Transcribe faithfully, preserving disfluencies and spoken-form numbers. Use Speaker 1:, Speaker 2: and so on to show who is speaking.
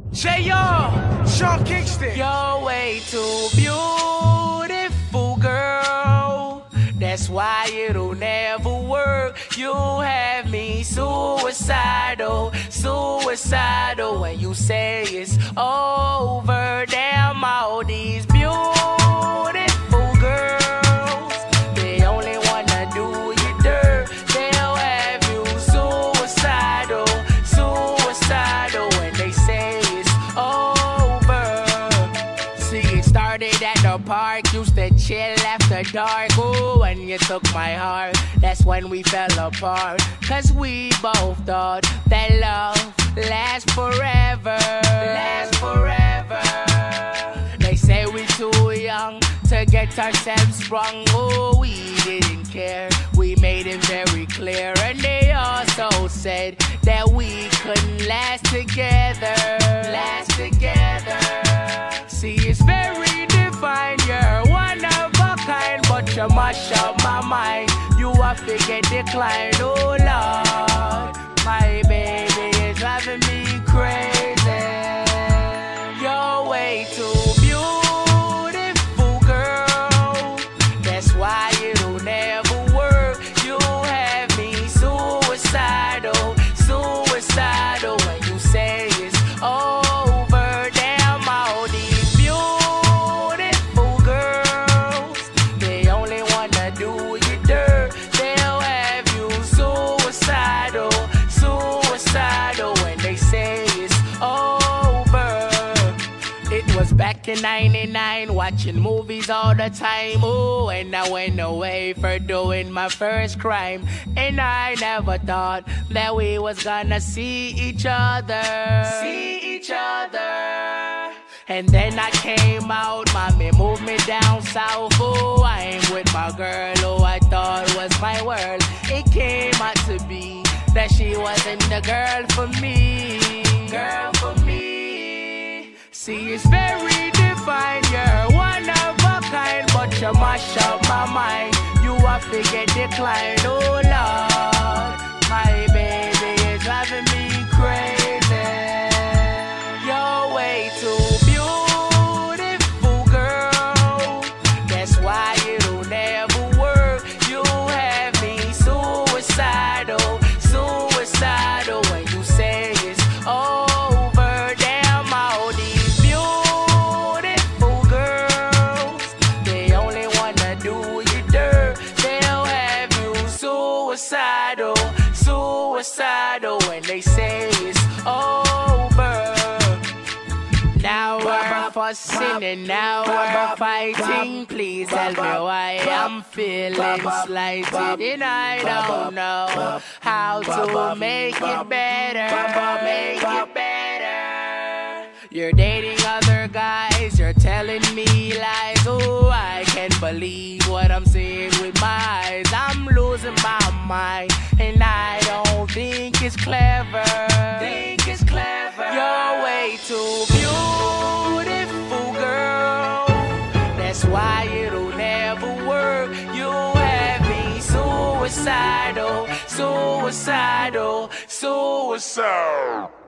Speaker 1: J R, Sean Kingston.
Speaker 2: You're way too beautiful, girl. That's why it'll never work. You have me suicidal, suicidal. When you say it's over, damn all these beautiful girls, they only wanna do you dirt. They'll have you suicidal, suicidal. When they say it's over. See, it started at the park, used to chill after dark. Ooh, when you took my heart, that's when we fell apart. Cause we both thought that love lasts forever, lasts forever. They say we too young to get ourselves sprung. Oh, we didn't care, we made it very clear. And they also said that we couldn't last together, last together. See, it's very divine, you're one of a kind, but you mash up my mind. You a figure decline, oh Lord. My baby is driving me crazy. You're way too beautiful, girl. That's why it'll never work. You have me suicidal, suicidal. When you say it's over, damn all these beautiful girls, they only wanna do you dirt. They'll have you suicidal, suicidal. When they say it's over. It was back in ninety-nine, watching movies all the time. Oh, and I went away for doing my first crime. And I never thought that we was gonna see each other, see each other. And then I came out, mommy moved me down south. Oh, I'm with my girl who I thought was my world. It came out to be that she wasn't the girl for me, girl for me. See, it's very divine, you're one of a kind, but you mash up my mind. You a figure decline, oh Lord. My baby is driving me crazy. You're way too beautiful, girl. That's why it'll never work. You have me suicidal, suicidal. When you say it's over, damn all these beautiful girls, they only wanna do you dirt. They'll have you suicidal, suicidal. When they say it's over. Now we're fussing and now we're fighting. Please tell me why I'm feeling slighted, and I don't know how to make it better, make it better. You're dating other guys, you're telling me lies. Oh, I can't believe what I'm seeing with my eyes. I'm losing my mind, and I don't think it's clever, think it's clever. You're way too beautiful, girl. That's why it'll never work. You have me suicidal, suicidal, suicidal.